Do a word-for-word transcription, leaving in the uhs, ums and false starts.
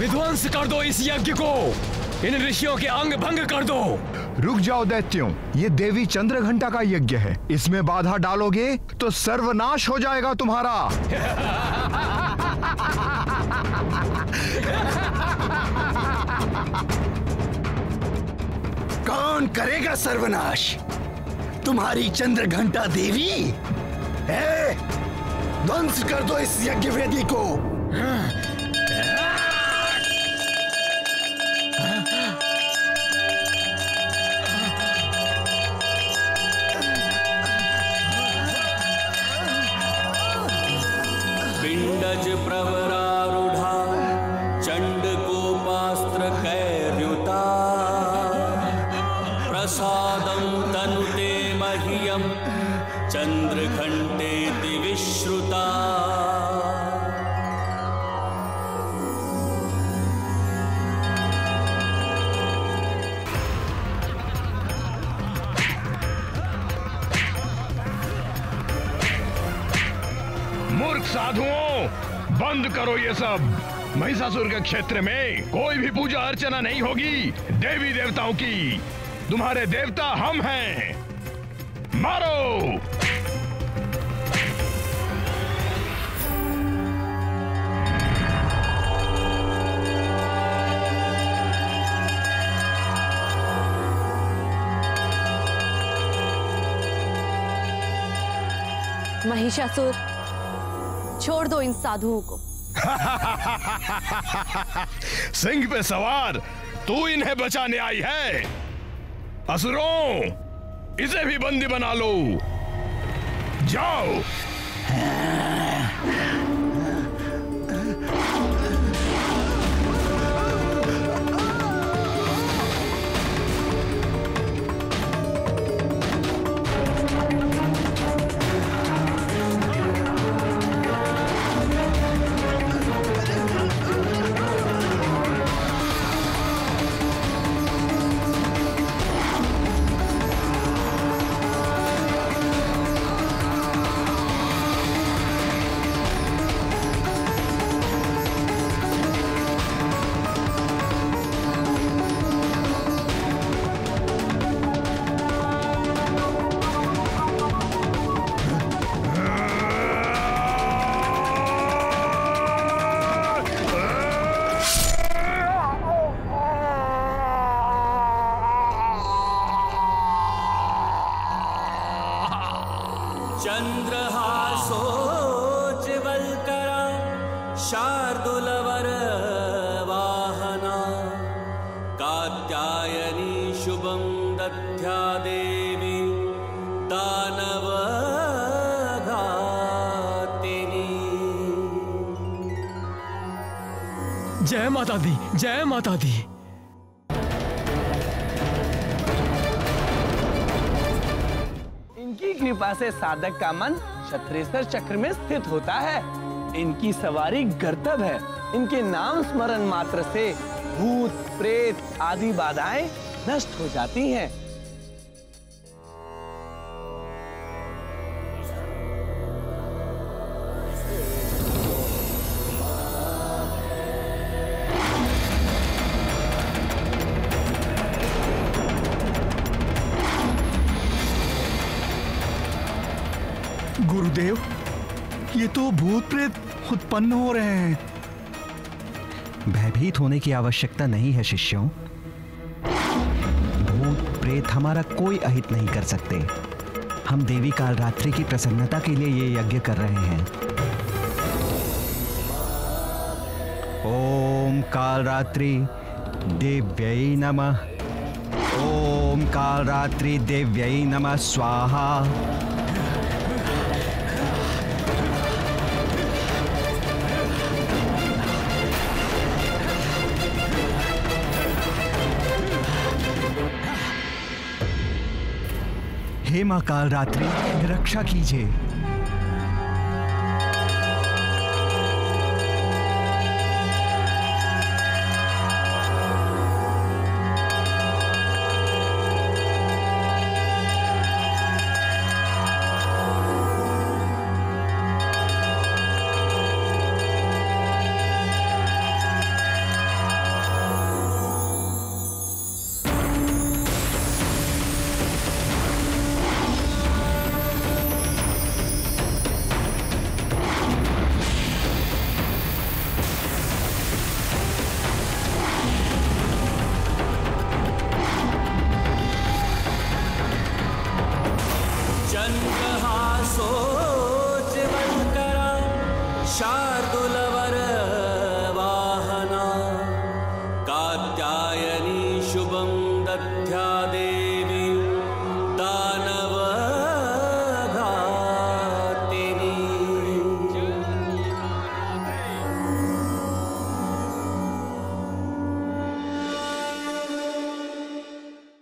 विध्वंस कर दो इस यज्ञ को, इन ऋषियों के अंग भंग कर दो। रुक जाओ दैत्यों, ये देवी चंद्रघंटा का यज्ञ है, इसमें बाधा डालोगे तो सर्वनाश हो जाएगा तुम्हारा। कौन करेगा सर्वनाश? तुम्हारी चंद्रघंटा देवी है? ध्वंस कर दो इस यज्ञ वेदी को। पिंडज प्रवरारूढ़ा चंडकोपास्त्र कैर्युता प्रसादं तनुते मह्यं चंद्रघंटेति विश्रुता। मूर्ख साधुओं, बंद करो ये सब। महिषासुर के क्षेत्र में कोई भी पूजा अर्चना नहीं होगी देवी देवताओं की। तुम्हारे देवता हम हैं, मारो। महिषासुर, छोड़ दो इन साधुओं को। सिंह पे सवार तू इन्हें बचाने आई है। असुरों, इसे भी बंदी बना लो। जाओ। चंद्रहासोज्ज्वलकरा शार्दूलवर वाहना कात्यायनी शुभं दध्या देवी दानवघातिनी। जय माता दी, जय माता दी। इनकी कृपा से साधक का मन क्षत्रेश्वर चक्र में स्थित होता है। इनकी सवारी गर्तव है। इनके नाम स्मरण मात्र से भूत प्रेत आदि बाधाएं नष्ट हो जाती हैं। गुरुदेव, ये तो भूत प्रेत उत्पन्न हो रहे हैं। भयभीत होने की आवश्यकता नहीं है शिष्यों। भूत प्रेत हमारा कोई अहित नहीं कर सकते। हम देवी कालरात्रि की प्रसन्नता के लिए ये यज्ञ कर रहे हैं। ओम कालरात्रि देव्यै नमः। ओम कालरात्रि देव्यै नमः स्वाहा। हे मां कालरात्रि, रक्षा कीजिए। ॐ